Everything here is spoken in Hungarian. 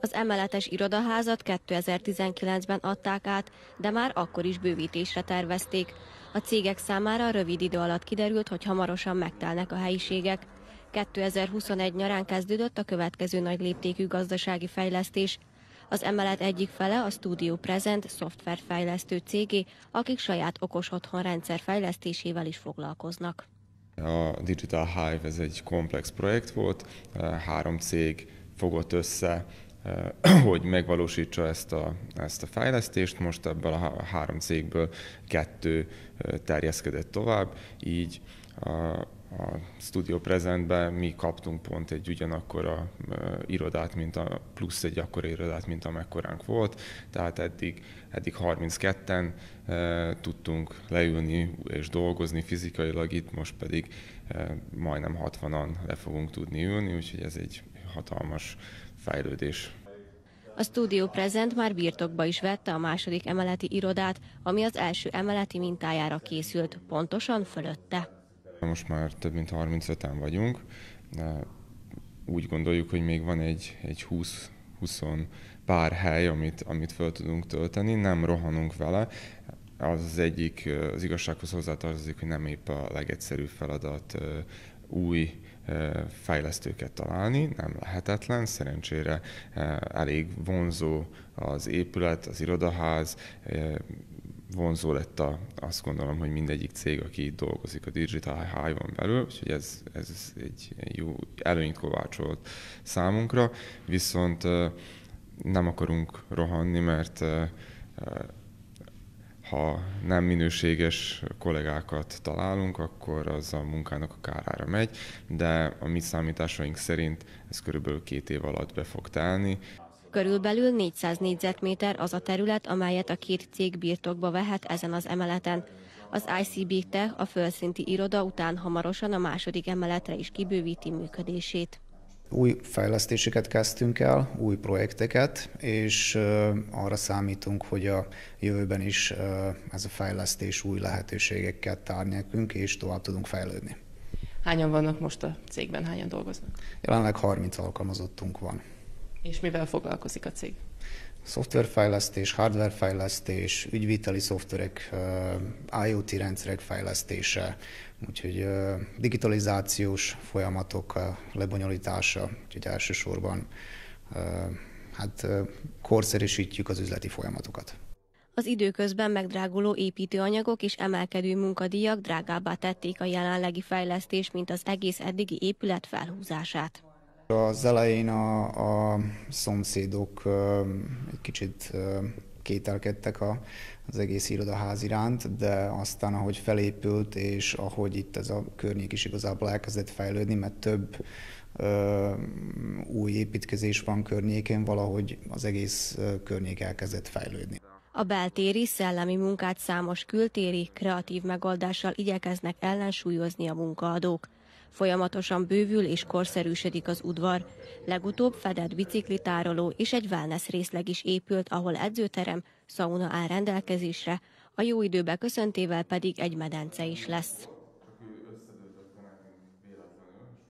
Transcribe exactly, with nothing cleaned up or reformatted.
Az emeletes irodaházat kétezer-tizenkilencben adták át, de már akkor is bővítésre tervezték. A cégek számára rövid idő alatt kiderült, hogy hamarosan megtelnek a helyiségek. kétezer-huszonegy nyarán kezdődött a következő nagy léptékű gazdasági fejlesztés. Az emelet egyik fele a Studio Present szoftverfejlesztő cégé, akik saját okos otthon rendszer fejlesztésével is foglalkoznak. A Digital Hive ez egy komplex projekt volt, három cég fogott össze, hogy megvalósítsa ezt a, ezt a fejlesztést. Most ebből a három cégből kettő terjeszkedett tovább, így a, a Studio Presentben mi kaptunk pont egy ugyanakkora irodát, mint a, plusz egy akkora irodát, mint amekkoránk volt, tehát eddig, eddig harmincketten e, tudtunk leülni és dolgozni fizikailag itt, most pedig e, majdnem hatvanan le fogunk tudni ülni, úgyhogy ez egy hatalmas fejlődés. A Studio Present már birtokba is vette a második emeleti irodát, ami az első emeleti mintájára készült, pontosan fölötte. Most már több mint harmincöten vagyunk, úgy gondoljuk, hogy még van egy, egy húsz pár hely, amit, amit fel tudunk tölteni, nem rohanunk vele. Az, az egyik, az igazsághoz hozzátartozik, hogy nem épp a legegyszerűbb feladat új fejlesztőket találni, nem lehetetlen, szerencsére elég vonzó az épület, az irodaház, vonzó lett a, azt gondolom, hogy mindegyik cég, aki itt dolgozik a Digital Hive-on belül, úgyhogy ez, ez egy jó előnyt kovácsolt számunkra, viszont nem akarunk rohanni, mert ha nem minőséges kollégákat találunk, akkor az a munkának a kárára megy, de a mi számításaink szerint ez körülbelül két év alatt be fog telni. Körülbelül négyszáz négyzetméter az a terület, amelyet a két cég birtokba vehet ezen az emeleten. Az i cé bé Tech a földszinti iroda után hamarosan a második emeletre is kibővíti működését. Új fejlesztéseket kezdtünk el, új projekteket, és arra számítunk, hogy a jövőben is ez a fejlesztés új lehetőségeket tár nekünk, és tovább tudunk fejlődni. Hányan vannak most a cégben, hányan dolgoznak? Jelenleg harminc alkalmazottunk van. És mivel foglalkozik a cég? Szoftverfejlesztés, hardwarefejlesztés, ügyviteli szoftverek, IoT rendszerek fejlesztése, úgyhogy digitalizációs folyamatok lebonyolítása, úgyhogy elsősorban hát korszerűsítjük az üzleti folyamatokat. Az időközben megdráguló építőanyagok és emelkedő munkadíjak drágábbá tették a jelenlegi fejlesztést, mint az egész eddigi épület felhúzását. Az elején a, a szomszédok egy kicsit kételkedtek a, az egész irodaház iránt, de aztán ahogy felépült, és ahogy itt ez a környék is igazából elkezdett fejlődni, mert több ö, új építkezés van környéken, valahogy az egész környék elkezdett fejlődni. A beltéri, szellemi munkát számos kültéri, kreatív megoldással igyekeznek ellensúlyozni a munkaadók. Folyamatosan bővül és korszerűsödik az udvar. Legutóbb fedett biciklitároló és egy wellness részleg is épült, ahol edzőterem, szauna áll rendelkezésre, a jó időbe köszöntével pedig egy medence is lesz.